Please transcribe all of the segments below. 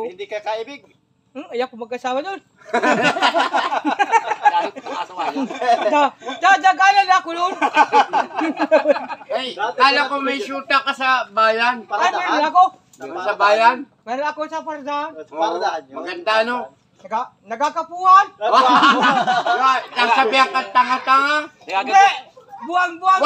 Hindi ka kaibig. Ayak ko mag-asawa doon. Lalo po asawa niya. Dadagalan na ako noon. Hey, kala ko may syuta ka sa bayan. Ay, meron ako. Sa bayan? Meron ako sa pardahan. Paradahan yun. Maganda, no? Nagkakapuan. Nasabihan ka tanga-tanga. Hindi. Buwang-buwang.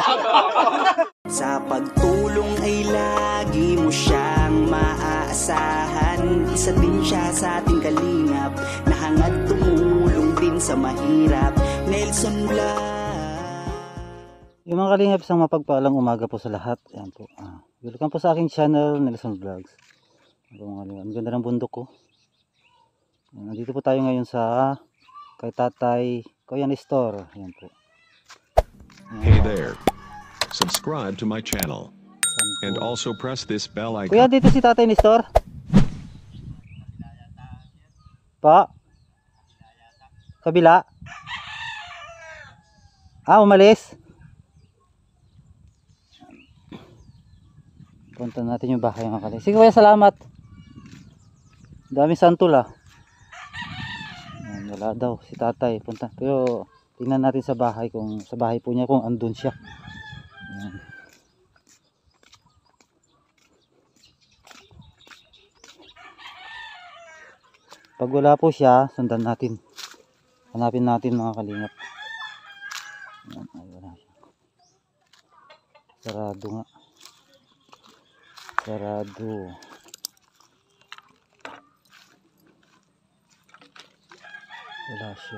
Sa pagtulong ay lagi mo siyang maaasahan. Isa din siya sa ating kalingap na hangad tumulong din sa mahirap. Nelson Blas. Yung mga kalingap, isang mapagpalang umaga po sa lahat. Ayan po. Welcome po sa aking channel, Nelson Vlogs. Ang ganda ng bundok ko. Nandito po tayo ngayon sa kay Tatay Kuya Nestor. Ayan po. Hey there. Subscribe to my channel. And also press this bell icon. Kuya, dito si Tatay Nestor. Pa? Kabila? Umalis? Punta natin yung bahay mga kalingap. Sige kuya, salamat. Daming santol ah. Ayan, wala daw si Tatay. Punta. Pero tingnan natin sa bahay, kung sa bahay po niya, kung andun siya. Ayan. Pag wala po siya, sundan natin. Hanapin natin mga kalingap. Ayan, ay wala siya. Sarado nga. Sarado. Wala siya.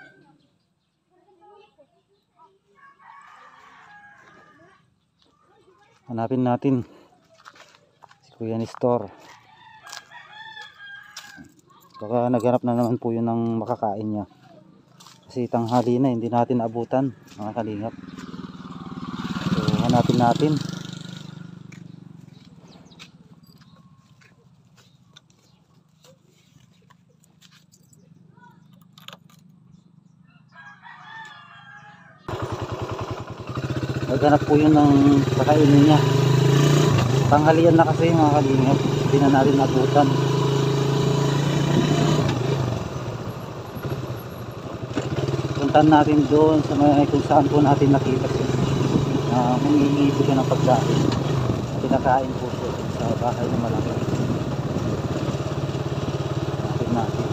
Hanapin natin si Kuya Nestor. Baka naghanap na naman po yun ng makakain niya. Kasi tanghali na, hindi natin abutan mga kalingap. So hanapin natin. Naghanap po yun ng kakainin niya. Tanghalian na kasi mga kalingap, hindi na natin abutan. Puntan natin doon sa may kung saan po natin nakita siya. Humihingi po siya ng pagkain. Pinakain po siya sa bahay ng malaki. Natin natin.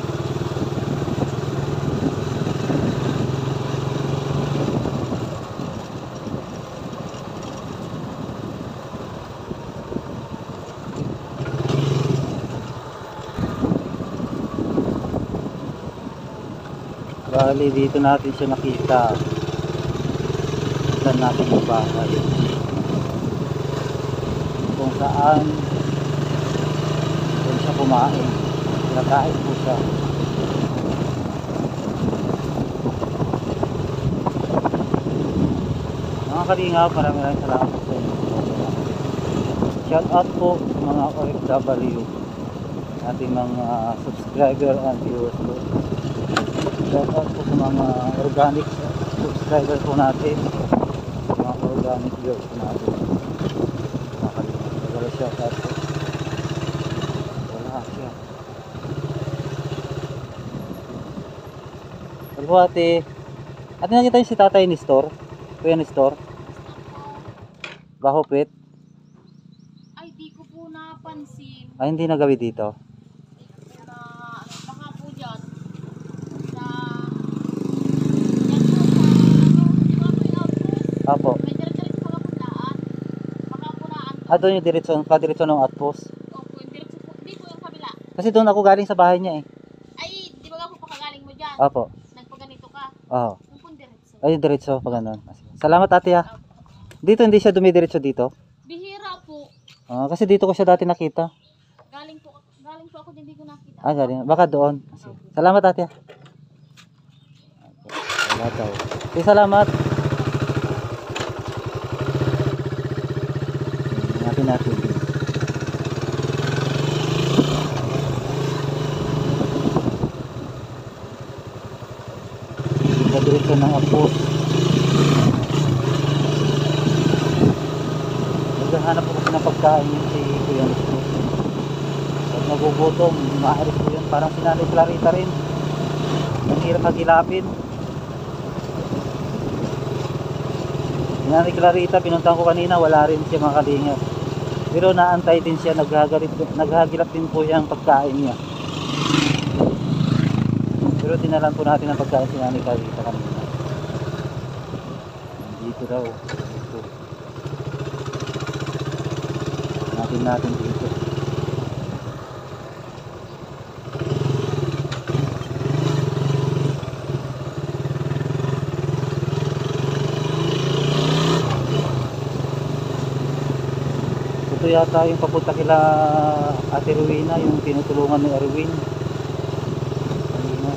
Bali dito natin siya nakita. Saan natin yung bahay, kung saan doon siya kumain. Nakain po siya. Mga kalingap, maraming salamat po sa inyo. Shout out po sa mga OFW, ating mga subscriber and viewers po. Shout out po sa mga organic subscriber po natin, mga organic viewers po natin. Wala shout out po. Wala siya. Ano po ate? Ate, nakita yung si Tatay Nestor? Kuya Nestor? Bahopit? Ay, di ko po napansin. Ay, hindi nagawi dito? Baka po dyan. Apo. May diretso mga punlaan. Baka po na Doon yung diretso ng outpost. Opo, yung diretso po. Hindi po yung kabila. Kasi doon ako galing sa bahay niya eh. Ay, di ba nga po pakagaling mo dyan? Apo. Nagpaganito ka. Oo. Yung po diretso. Ay, diretso pag ganun. Salamat ate ha. Dito hindi siya dumidiretso dito. Bihira po. Kasi dito ko siya dati nakita. Galing po ako dyan, di ko nakita. Galing. Baka doon. Salamat ate ha. Wala daw. Okay, salamat. Natin. Diretso ng apos. Naghahanap po kasi ng pagkain yung si Kuya Nestor. nagugutom, maaari po yun. Parang si Nanay Clarita rin. Ang hirap magilapin. Si Nanay Clarita, pinuntahan ko kanina, wala rin siya mga kalingap. Pero naantay din siya, naghagilap din po yung pagkain niya. Pero dinalan po natin ang pagkain si Nanay Clarita kanina. Dito daw. Dito. Natin dito. Ito yata yung papunta kila Ate Rowena, yung tinutulungan ni Erwin. Kanina.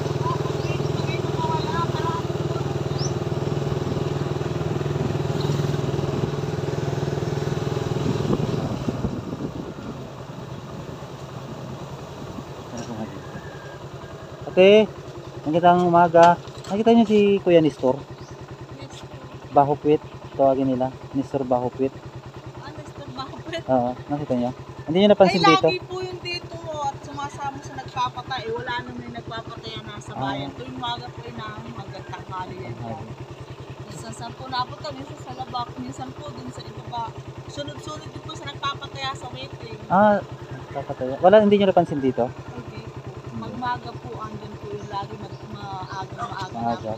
Ate, magandang umaga. Nakita niyo si Kuya Nestor? Bahupit, tawagin nila. Nestor Bahupit. Oo, nakita niya. Hindi niyo napansin dito? Lagi po yung dito at sumasama sa nagpapatay. Wala naman yung nagpapatay na nasa bayan. Tuwing umaga po ay hanggang tanghali yan po. Minsan saan po napunta, minsan sa labak, minsan po dun sa ibaba. Sunod-sunod din po sa nagpapataya sa waiting. Nagpapataya. Wala, hindi niyo napansin dito? Okay po. Magmaga po, andun po yung lagi maaga.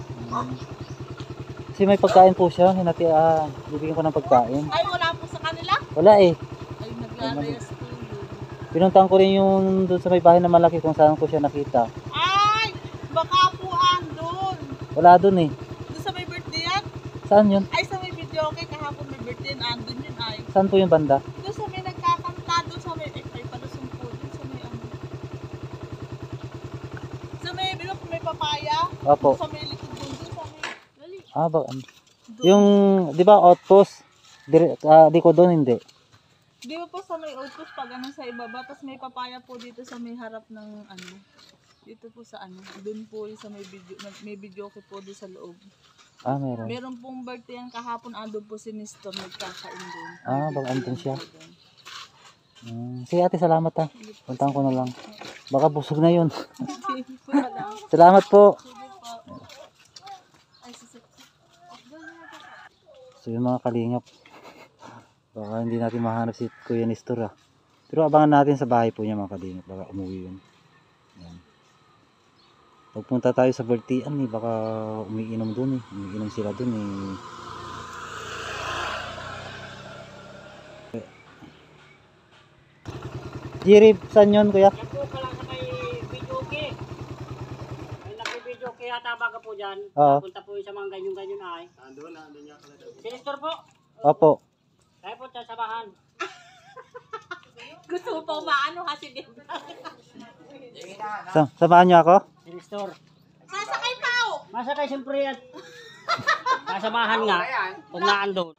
Kasi may pagkain po siya. Bibigyan ko ng pagkain. Ay, wala po sa kanila? Wala eh. Ay, naglalayas po yun. Pinuntahan ko rin yung doon sa may bahay na malaki kung saan ko siya nakita. Ay, baka po andun. Wala doon eh. Doon sa may birthday yan? Saan yun? Ay, sa may video okay, kahapon may birthday, andun yun ay. Saan po yung banda? Doon sa may nagkakanta, doon sa may, ay palusong po, doon sa may ano. Sa may, bilo po may papaya. Opo. Sa may likod doon, doon sa may, dali. Doon. Yung, di ba, outpost? Di ko doon, hindi. Di ba po sa may outpost pag ano sa ibaba, tapos may papaya po dito sa may harap ng ano. Dito po sa ano, doon po yung sa may video okay po doon sa loob. Meron. Meron pong birthday yan kahapon, andun po si Nestor nagkakain doon. Baka andun siya. Sige ate, salamat ha. Puntahan ko na lang. Baka busog na yun. Salamat po. So yung mga kalingap, baka hindi natin mahanap si Kuya Nestor ha. Pero abangan natin sa bahay po niya mga kalingap. Baka umuwi yun. Yan. Pagpunta tayo sa Bertian eh, baka umiinom dun eh. Umiinom sila dun eh. Jerry, saan yun kuya? Yan po pala sa may video okay. May nag-video okay yata baga po dyan. Oo. Punta po yung sa mga ganyan-ganyan ay. Andun niya pala. Sinistor po. Opo. Kaya po dyan samahan. Gusto mo pa maano kasi din. Samahan niyo ako? Sinistor. Sasakay pa ako. Masakay siyempre yan. Kasamahan nga. Kung naandun.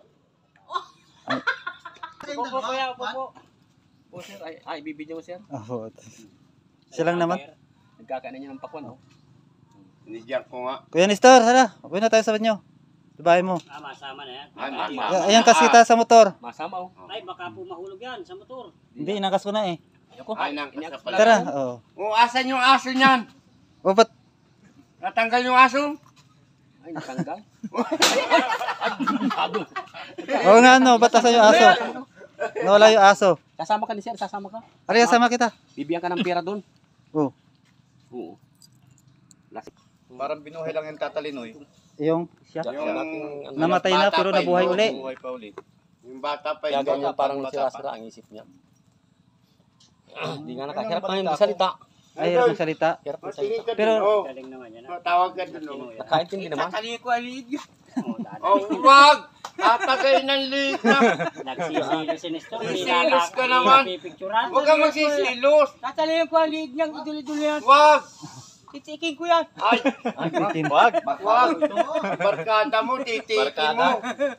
Upo po kuya, upo po. O sir, ay bibidyo mo sir. Opo. Siya lang naman. Nagkakain niya ng pakwan, oh. Nidyak ko nga. Kuya Nestor, hala. Uwi na tayo sa banyo. Sa bahay mo. Masama na yan. Ayan kasita sa motor. Masama, oh. Ay, baka po mahulog yan sa motor. Hindi, inangkas ko na eh. Ay, nangkas pala. Tara. Oo. Asan yung aso niyan? O, ba't? Natanggal yung aso? Ay, natanggal. Oo nga no, ba't asan yung aso? Nawala yung aso. Kasama ka ni sir, sasama ka. Ari, kasama kita. Bibigyan ka ng pera doon. Oo. Oo. Parang binuhay lang yung tatalinoy. Yung siya. Yung Namatay na pero nabuhay uli. Buhay pa uli. Yung bata pa Kaya yung ganyan parang bata pa. sira-sira ang isip niya. Hindi nga nakahirap na yung salita. Ay, hirap magsalita. Hirap ng Tingin salita. ka Pero- dun, oh. Galing naman yan. Tawag ka dun, oh. Nakaintindi naman. Tatali ko ang liig. Oh, wag! Tatagay ng liig na. Nagsisilo si Nestor. Sisilos ka naman. Pipicturan. Huwag kang magsisilos. Tatalihin ko ang liig niyang iduli-duli yan. Wag! Titikin ko yan. Ay! Wag! Wag! Barkada mo, titikin mo.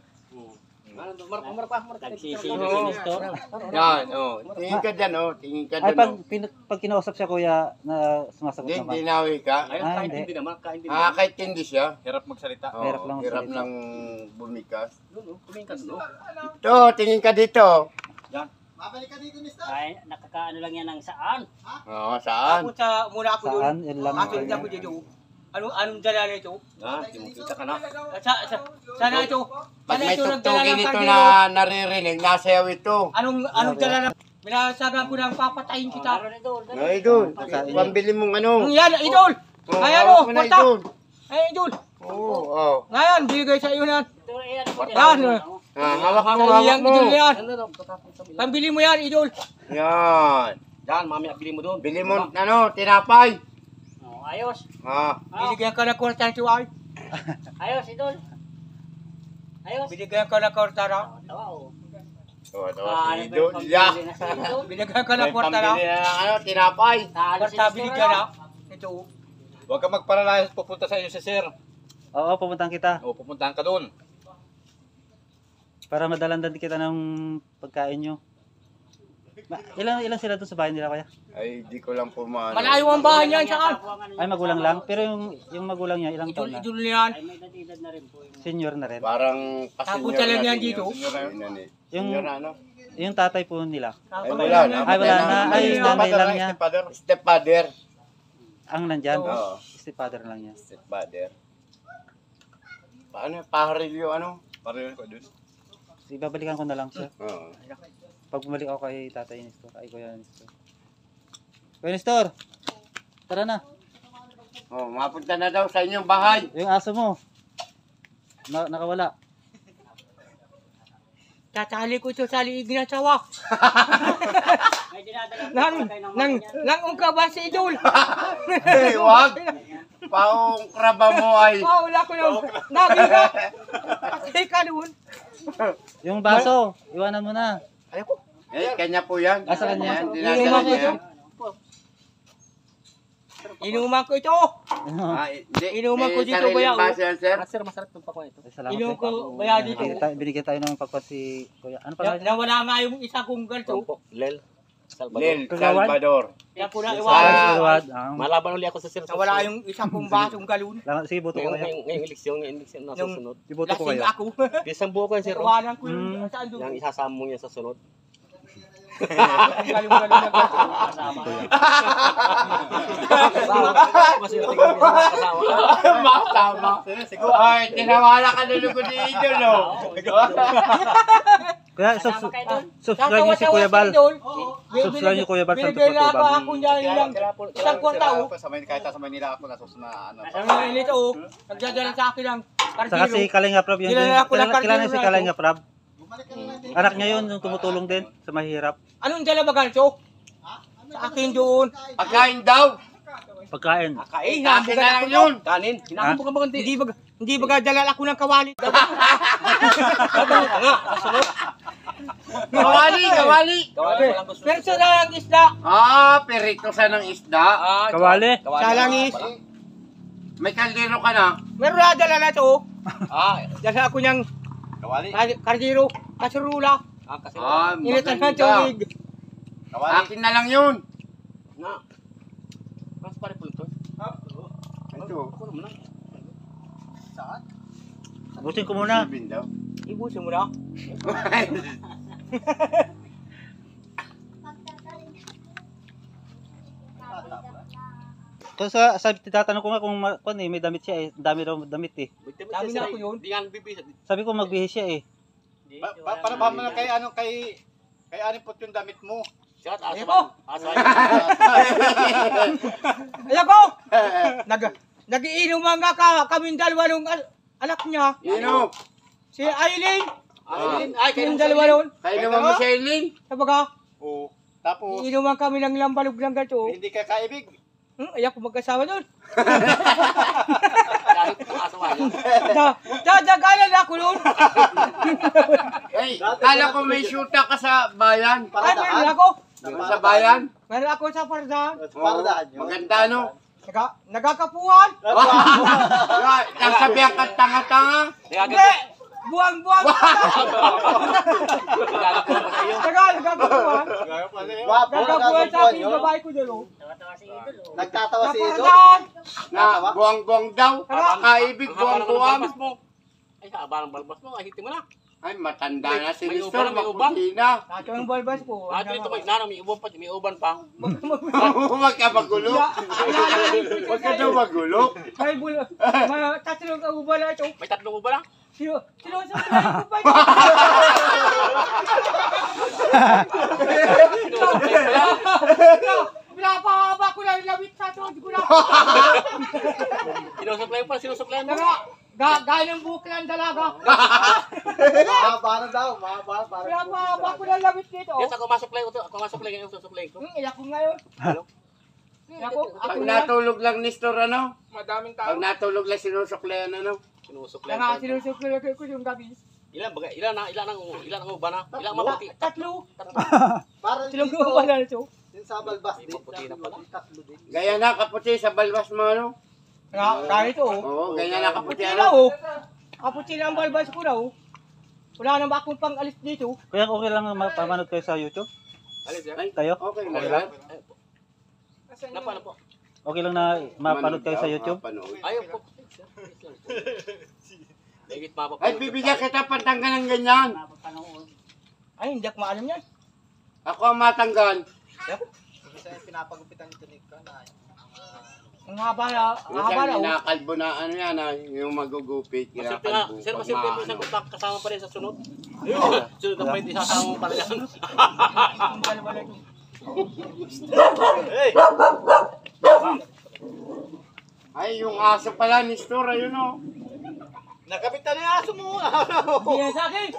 Nagsisilo si Nestor. Yan, oh. Tingin ka dyan, oh. Tingin ka Ay, dun, oh. pag kinausap siya kuya, na sumasagot Hindi, naman. dinawi ka. Ay, Ah, nakaintindi naman. Nakaintindi naman. Nakakaintindi siya. Hirap magsalita. Oh, Hirap lang hirap magsalita. lang bumikas. Doon, oh. Tumingin ka doon. Ito, tingin ka dito. Ay, nakakaano lang yan ng saan. Oo, saan? Punta muna ako doon. Saan? Yun lang. Kasunod ako dito. Anong dala na ito? Kita ka na. Sana ito? Pag Sana may ito ng dala tugtugin ng ito kardero? na naririnig, nasayaw ito. Anong dala na? Minasabi ko nang papatayin kita. Ay, Idol. Pambili mong ano. Yan, idol! Oh, Ngayon hawak o, mo na, punta! Idol. Ay, idol! Oo, oo. Ngayon, bigay sa iyo na. Yan. Hawak mo, hawak Yung mo. idol na yan. Pambili mo yan, idol. Yan. Yan, mamaya bili mo doon. Bili mo, ano, tinapay. Oh, ayos. Binigyan ka na kwarta ng tuway. Ayos, idol. Ayos. Binigyan ka na kwarta na. Tawa, oh. Oo, ito Ah, si ano ba Idol. yung Yeah. pambili na sa idol? Binigyan ka na May kwarta na. pambili na, ano, tinapay. Kwarta binigyan na. Ito. Huwag ka magparalayas pupunta sa iyo si sir. Oo, pupuntahan kita. O, pupuntahan ka doon. Para madalandan kita ng pagkain nyo. Ilan sila doon sa bahay nila, kuya? Ay, di ko lang po maano. Malayo ang bahay niyan saan? Ay, magulang lang. Pero yung magulang niya, ilang Idol, taon na? idol na yan. Ay, may edad na rin po. Senior na rin. Parang Tapos talaga yan dito? Yung- Senior na, ano? Yung tatay po nila. Ay, wala na. Ay, wala na. Ay, nanay lang niya. Stepfather. Ang nandyan. Oo. Stepfather lang niya. Stepfather. Paano? Paharilyo, ano? Pareho ko doon. Ibabalikan ko na lang, sir. Oo. Pag bumalik ako kay tatay Nestor. Ay, kuya Nestor. Kuya Nestor! Tara na. Oh, mapunta na daw sa inyong bahay. Yung aso mo. Nakawala. Tatali ko ito sa liig na sawa. May dinadala po Nang, kayo ng nang, mga yan. nang ungkaba si idol. Hey, wag! Paong kraba mo ay... Wala ko lang. Nagiga. Patay ka doon. Yung baso, iwanan mo na. Eh, kanya po yan. Sa kanya? Yan, dinadala niya yan. Inuman ko ito. Ah, hindi. Inuman ko Eh, dito, sariling Kuya, oh. baso yan, sir. Sir, masarap yung pakwan ito. Salamat. Inuman po. ko baya dito. Binigyan tayo ng pagpas si kuya. Ano pa? Nawala nga yung isa kong ganito. Lel. Salvador. Lil Salvador. Kaya ko na Sa- iwanan. Malaban ulit ako sa sir. Nawala yung isa kong basong galon. Sige, boto ko kayo. Ngayong eleksyon na Yung susunod. Iboto ko lasing kayo. ako. Isang buo ko yan, sir. Iwanan ko yung saan doon. Yang isasama mo yan sa sunod. Galon-galon na ganito. Mas yung tingin niya sa kasama. Makasama. Ay, tinawala ka na lugod ni Idol, no? Kaya Kasama kayo doon. subscribe niyo si Kuya Bal. Subscribe niyo Kuya Bal sa Binigay na Totoo ako niya ilang isang kwarta o. Kahit sa Manila ako nasusunod na ano. Ang mainit o. Nagdadala sa akin ng Saka si kardilo. Kalinga Prab yung Kilala ko lang kilala si kardero na Kalinga Prab. Anak niya yun, yung tumutulong din sa mahirap. Anong dala ba ganito? Sa akin doon. Pagkain daw. Pagkain. Eh, Akin na lang yun. Kanin. Hinakam mo ka ba Hindi ba dala ako ng kawali? Kawali, kawali. Pero sa lang isda. Ah, perito sa ng isda. Kawali. Sa langis. May kaldero ka na. Meron na dala na ito. Dala ako niyang kardiro, kasurula. Ah, Initan na maganda. tubig. Akin na lang yun. Mas pare po ito. Ito. Busin ko muna. Ibin daw. Ibusin mo na. Kasi sabi titatanong ko nga kung may damit siya eh. Dami raw damit eh. Dami na ako yun. Hindi nga nagbibisa. Sabi ko magbihis siya eh. Para ba mo na kay ano kay Anipot yung damit mo? Shot, Ayan asa po. ba? Asa. Ayan ko! Nagiinuman nga kaming dalawa nung anak niya. Yun o. Si Aileen. Ay, Yung dalawa nun. Kayo naman mo si Eileen. Sabaga, Oo. Tapos iinuman kami ng lambalog ng gato. hindi ka kaibig. Ayan ko magkasawa nun. Asa ba? Dadagalan ako nun. Hey, kala ko may shoota ka sa bayan. Ay, meron ako. Sa bayan? Meron ako sa pardahan. Maganda, no? Nagkakapuhan. Nasabihan ka tanga-tanga. Hindi! Buwang-buwang! Nagkakapuhan. Nagkakapuhan sa akin yung babae ko dyan, oh. Tawa-tawa si Idol. Oh. Nagtatawa Sa pardahan. Na buwang-buwang daw. Kaibig buwang-buwang. Ay, haba ng balbas mo. Ay, hitim mo na. Ay, matanda na si May Nestor, uban, may uban. maputi na. Ito ang balbas ko. Ah, dito may nanang may uban pa, may uban pa. Huwag ka magulo. Huwag ka daw magulo. May bulo. Tatlong kaubala ito. May tatlong uban lang. Sino sa ko ba? Pinapahaba ko na yung labit sa ito. Sinusuklay pa, sinusuklay mo. Gaya ng buhok ng dalaga. Mahaba na daw, mahaba. Pinapahaba ko na yung labit dito. Yes, ako masuklay ko. Ako masuklay ngayon, susuklay ko. Iyak ko ngayon. Pag natulog lang Nestor, ano? Madaming Pag natulog lang sinusuklayan, ano? Sinusuklay Nga ko. sinusuklay ko yung gabi. Ilan ang uban na? Ilang maputi? Tatlo. Parang Silong dito, ko pala ito. yung sa balbas din. Maputi na pala. Tatlo din. Gaya na kaputi sa balbas mo, ano? Kahit ito. Oo, ganyan na kaputi, Kaputi ano? na oh. Kaputi na ang balbas ko na oh. Wala nang akong pang alis dito. Kuya, okay lang mapanood kayo sa YouTube? Alis yan? Tayo? Okay na Okay yan. lang. Napa po. Okay lang na mapanood kayo sa YouTube? Mapanood. Ayaw po. Legit mapapanood. Ay, bibigyan kita pantanggal ng ganyan. Ay, hindi ako maalam yan. Ako ang matanggal. Kasi pinapagupitan nito ni Kanay. Ang haba na Minsan oh. kinakalbo na ano yan, yung magugupit. Masimple nga. Kinakalbo. Sir, pag masimple po maano. isang kutak kasama pa rin sa sunod. Ayun. Sunod ang pwede sasama mo pa rin sa sunod. Ang dalawa na ito. Hey! Ay, yung aso pala ni Nestor, ayun o. Nakapitan na yung aso mo. Hindi yan sa akin.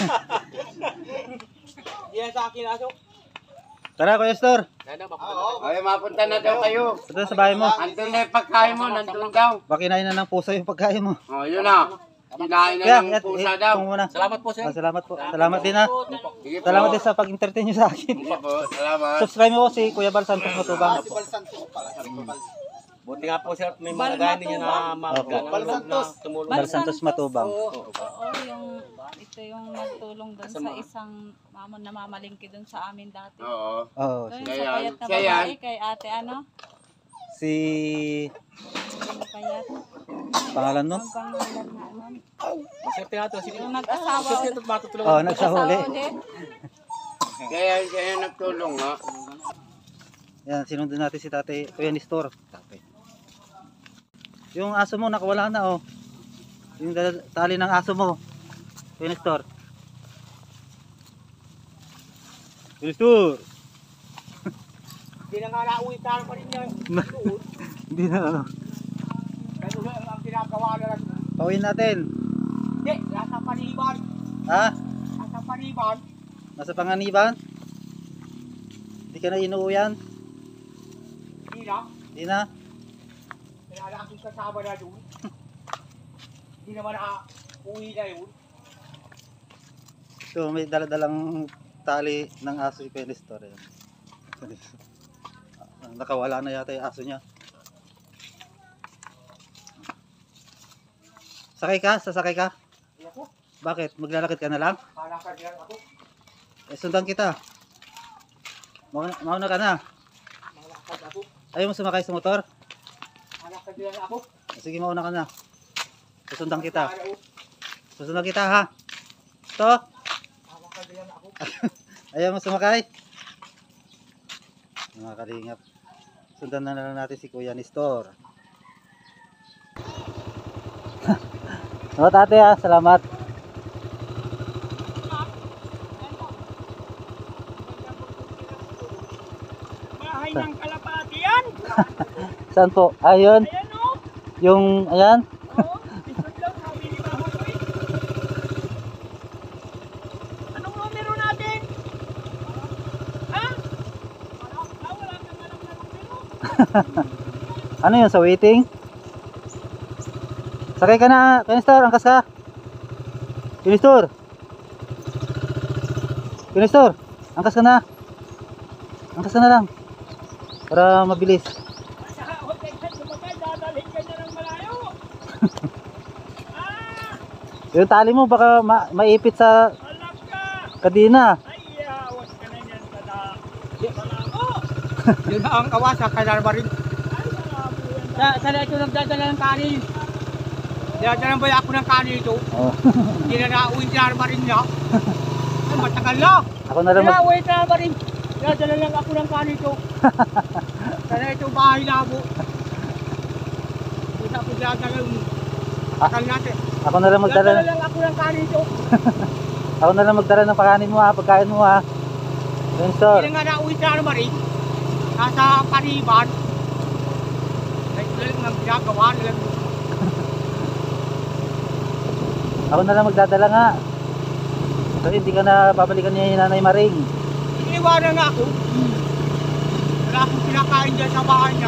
Hindi yan sa akin aso. Tara, Kuya Nestor. Ay, mapunta na daw kayo. Ito sa bahay mo. Andun na yung pagkain mo, nandun daw. Bakinain na ng pusa yung pagkain mo. O, yun na. Kinain Kaya, na ng pusa daw. muna. Salamat po, sir. Salamat po. Salamat din ha. Sige po. Salamat din sa pag-entertain nyo sa akin. Sige po, salamat. Subscribe mo ko si Kuya Bal Santos Matubang. Si Balsantos pala. Buti nga po, sir, may mga gaya ninyo na tumulong. Bal Santos Matubang. Oo, ito yung nagtulong doon sa isang namamalingki doon sa amin dati. Oo. Oo. Doon Siya sa yan. payat na Siya yan. babae kay ate ano? Si... Yung payat. Pangalan nun? Ang pangalan na ano? Sir, nga to. Sige, Yung nag-asawa sir, ulit. matutulungan. Oo, nagsahuli. Kaya nagtulong nga. Yan, sinundan natin si Tate Kuya Nestor. Yung aso mo nakawala na oh. Yung tali ng aso mo. Kuya Nestor. Kuya Nestor. Hindi na nga nauwi tayo pa rin yan. Hindi na ano. Kaya ang pinagawa na lang. Pauwiin natin. Hindi, nasa paniban. Ha? Nasa paniban. Nasa panganiban? Hindi ka na inuuyan? Hindi na. Hindi na? Kaya na aking kasama na doon. Hindi naman uwi na yun. So may daladalang tali ng aso si Kuya Nestor. Yan. Nakawala na yata yung aso niya. Sakay ka? Sasakay ka? Hindi ako. Bakit? Maglalakad ka na lang? Malakad lang ako. Eh, sundan kita. Mauna ka na. Malakad ako. Ayaw mo sumakay sa motor? Malakad lang ako. Sige, mauna ka na. Susundan kita. Malakad Susundan kita ha. Ito. lang ako. Ayaw mo sumakay? Mga kalingap. Sundan na lang natin si Kuya Nestor. No, tate ha. Salamat. Bahay ng kalapati yan. Saan po? Ayun. Ayan o. Yung, ayan. Oo. Isod lang. Sabi ni Baho ko eh. Anong numero natin? Ha? Wala kang alam na numero. Ano yun? Sa waiting? Sakay ka na. Kuya Nestor, angkas ka. Kuya Nestor. Kuya Nestor, angkas ka na. Angkas ka na lang. Para mabilis. Huwag kayo sa sumakay. Dadalhin ka niya ng malayo. Yung tali mo baka maipit sa Alam ka. kadena. Ay, awas ka na yan. Malabo. Yun ang kawasa. Kailan ba rin? Ay, malabo yan. Sana ito nagdadala ng kanin. Dinadala ba ako ng kanin ito? Oh. Hindi na nauwi sa armarin niya. Ay, matagal na. Ako na lang mag... Nauwi sa armarin. Dinadala lang ako ng kanin ito. Sana ito bahay na ako. Hindi ako dinadala yung takal natin. Ako na lang magdala. Dinadala lang ako ng kanin ito. Ako na lang magdala ng pakanin mo ha, pagkain mo ha. Sensor. Hindi nga nauwi sa armarin. Nasa paniban. Ito lang ang ginagawa lang. Ako na lang magdadala nga. Kasi hindi ka na babalikan niya yung Nanay Maring. Iniwanan na ako. Wala akong pinakain dyan sa bahay niya.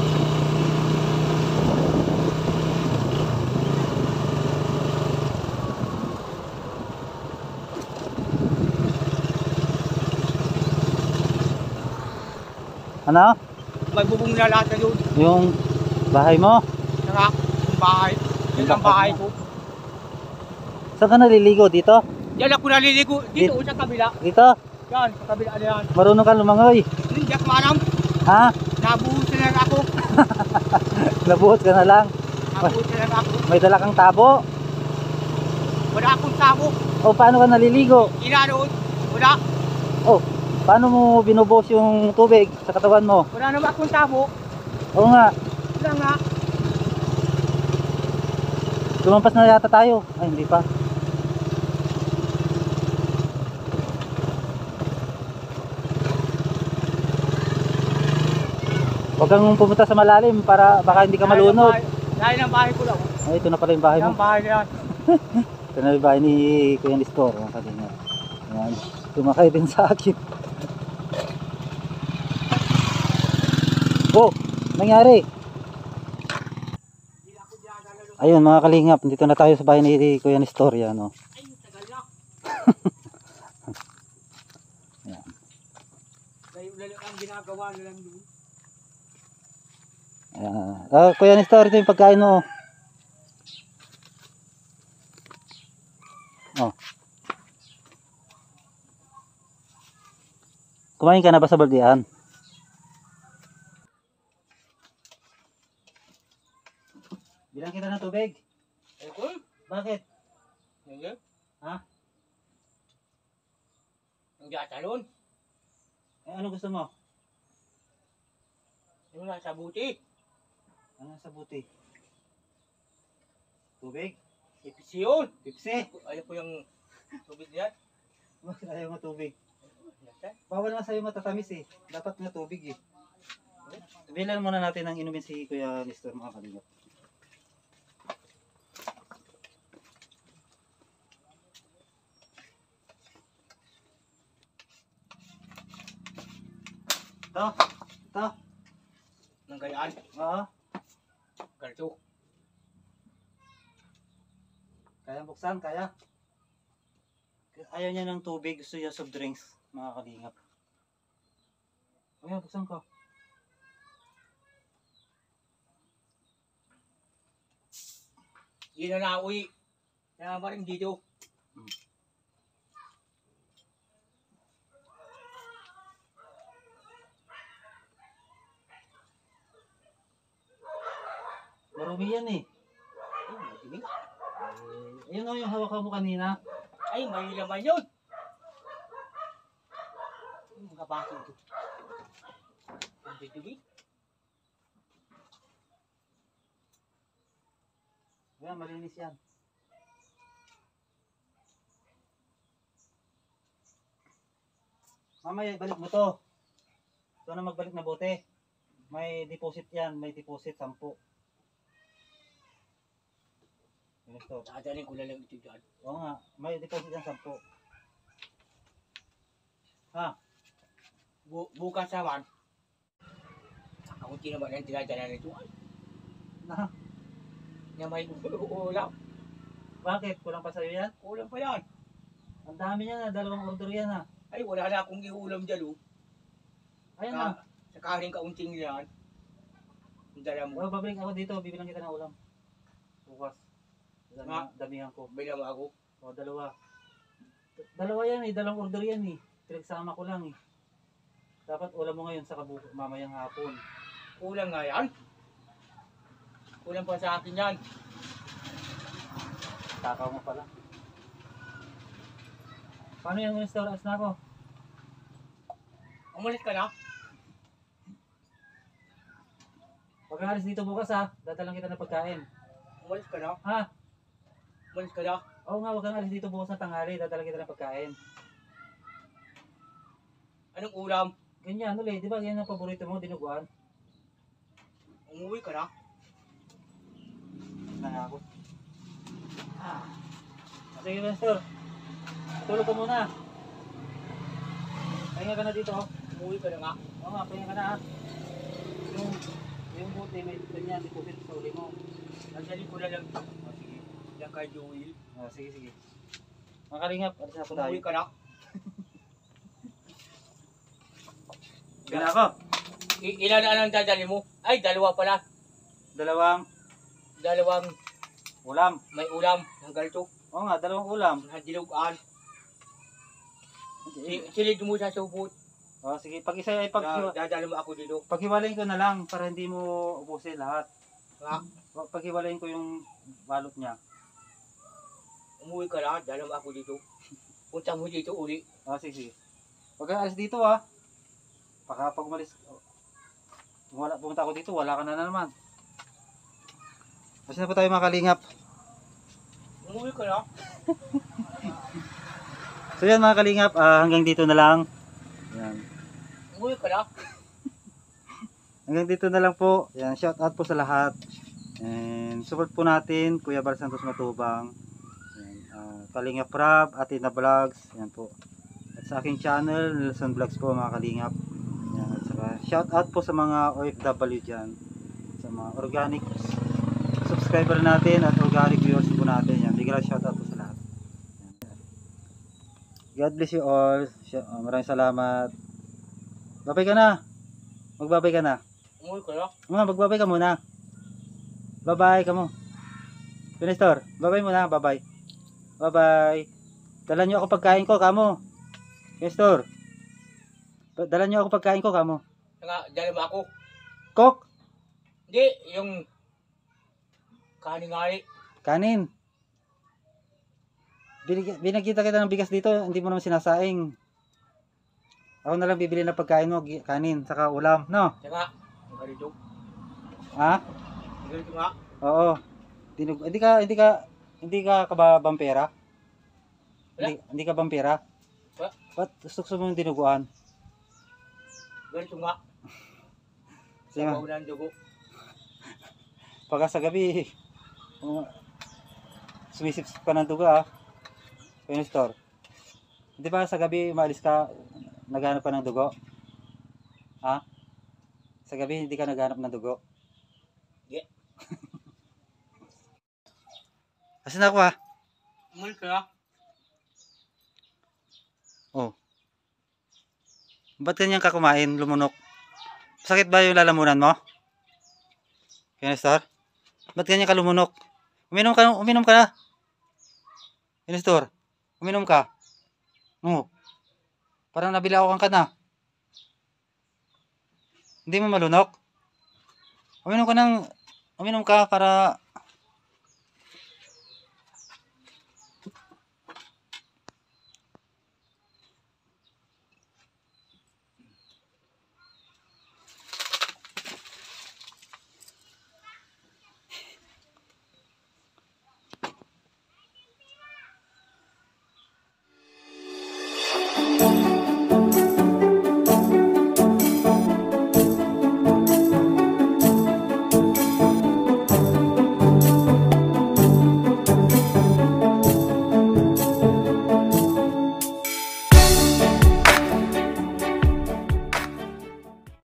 Ano? May bubong na lahat na yun. Yung bahay mo? Saka, yung bahay. Yan ang bahay ko. Saan ka naliligo? Dito? Yan ako naliligo. Dito sa kabila. Dito? Yan, sa kabila na yan. Marunong ka lumangoy? Hindi ako alam. Ha? Nabuhos na lang ako. Nabuhos ka na lang? Nabuhos na lang ako. May dala kang tabo? Wala akong tabo. O paano ka naliligo? Inaroon. Wala. O, paano mo binubuhos yung tubig sa katawan mo? Wala naman akong tabo. Oo nga. Wala nga. Lumampas na yata tayo. Ay, hindi pa. Huwag kang pumunta sa malalim para baka hindi ka malunod. Dahil ang bahay ko lang. Ay, ito na pala yung bahay mo. Yung bahay na yan. Ito na yung bahay ni Kuya Nestor. Ayan. Tumakay din sa akin. Oh, nangyari. Ayun mga kalingap, dito na tayo sa bahay ni Kuya Nestor. Yan, oh. Ay, tagal na. Ayan. Kayo lang ang ginagawa na lang doon. Ayan. Kuya Nestor, ito yung pagkain mo. Oh. Kumain ka na ba sa baldian? Bilang kita ng tubig. Bakit? Hindi. Ha? Ang gatalon. Eh, ano gusto mo? Yung nasa buti. Ano sa buti? Tubig? Pipsi yun. Pipsi? Ayaw ko yung tubig yan. Bakit ayaw mo tubig? Bawal nga sa'yo matatamis eh. Dapat nga tubig eh. Bilan muna natin ang inumin si Kuya Nestor mga kalingap. Ito. Nang gayaan. Oo. Ganito. Kaya buksan, kaya. Ayaw niya ng tubig, gusto niya soft drinks, mga kalingap. Kaya buksan ko. Hindi na nauwi. Kaya maring dito. Marumi yan eh. Ayun o yung hawak mo kanina. Ay, may laman yun. Mga baso ito. Ang bitubi. Ayan, malinis yan. Mamaya, balik mo to. Ito na magbalik na bote. May deposit yan, may deposit 10. Ito. Dadalhin ko na lang ito dyan. Oo nga, may deposit yan 10. Ha? Bukas naman. Kaunti naman ang tinadala nito. Na? Na may ulam. Bakit? Kulang pa sa'yo yan? Ulam pa yan. Ang dami niya na, 2 order yan ha. Ay, wala na akong iulam dyan. Ayan na. Sa karing kaunting yan. Ang dala mo. Oh, babalik ako dito, bibilang kita ng ulam. Bukas. Damihan ko. Bilang ako. O, 2. 2 yan eh, 2 order yan eh. Pinagsama ko lang eh. Dapat ulam mo ngayon sa mamayang hapon. Kulang nga yan. Kulang pa sa akin yan. Takaw mo pala. Paano yung restaurant na ako? Umalis ka na? Pag alis dito bukas ha, dadalang kita ng pagkain. Umalis ka na? Ha? Umalis ka na? Oo nga, wag kang alis dito bukas na tanghali, dadalang kita ng pagkain. Anong ulam? Ganyan ulit, di ba? Yan ang paborito mo, dinuguan. Umuwi ka na? Na nga ako. Sige, Pastor. Tulog ka muna. Pahinga ka na dito. Umuwi ka na nga? Oo nga, pahinga ka na ha. Yung buti, may ganyan, deposit sa uli mo. Nagdali ko na lang. Sige. Yan kay Joel. Sige. Mga kalingap, alis na po tayo. Umuwi ka na? Gana ako. Ilan na ang dadali mo? Ay, dalawa pala. Dalawang Ulam. ulam. May ulam. Ang ganito. Oo nga, dalawang ulam. Dilugan. Silid mo sa supot. Sige, pag-isa ay Dadali mo ako dito. paghiwalayin ko na lang para hindi mo ubusin lahat. Nga. Paghiwalayin ko yung balot niya. Umuwi ka na. Dali mo ako dito. Punta mo dito uli. Sige. Pag alis dito ha. Pag umalis, pumunta ako dito, wala ka na naman. Kasi na po tayo mga kalingap. Umuwi ka na? So yan mga kalingap, hanggang dito na lang. Yan. Umuwi ka na? Hanggang dito na lang po. Yan, shout out po sa lahat. And support po natin Kuya Bar Santos Matubang. Yan, Kalingap Rab, Atina Vlogs. Yan po. At sa aking channel, Nelson Vlogs po mga kalingap. Yan, at saka shout out po sa mga OFW dyan. Sa mga organic subscriber natin at organic viewers po natin. Yan, bigla shout out po sa lahat. Yan. God bless you all. Maraming salamat. Babay ka na. Magbabay ka na. Umuwi ka na? Magbabay ka muna. Bye-bye ka mo. Pinestor, bye-bye muna. Bye-bye. Bye-bye. Dala nyo ako pagkain ko, kamo. Pinestor. Dala nyo ako pagkain ko, kamo. Nga, dali mo ako. Cook. Hindi, yung kanin-ngari. Kanin. Binagkita kita ng bigas dito, hindi mo naman sinasaing. Ako na lang bibili ng pagkain mo, kanin, saka ulam, no? Nga, ang ganito. Ha? Ang ganito nga. Oo. Hindi ka bampera? Hindi ka bampera? Ba't gusto mo yung dinuguan? Ganito nga. Sige nga. Sabaw ng dugo. Pagka sa gabi, sumisip-sip ka ng dugo ha. Pinestor. Di ba sa gabi umalis ka, naghanap ka ng dugo? Ha? Sa gabi hindi ka naghanap ng dugo? Yeah. Asan ako ha? Umuwi ka na? Oh. Ba't ganyan ka kumain, lumunok? Sakit ba yung lalamunan mo? Pinestor? Ba't ganyan ka lumunok? Uminom ka na. Pinestor, uminom ka. Oo. Parang nabilaw ka na. Hindi mo malunok? Uminom ka para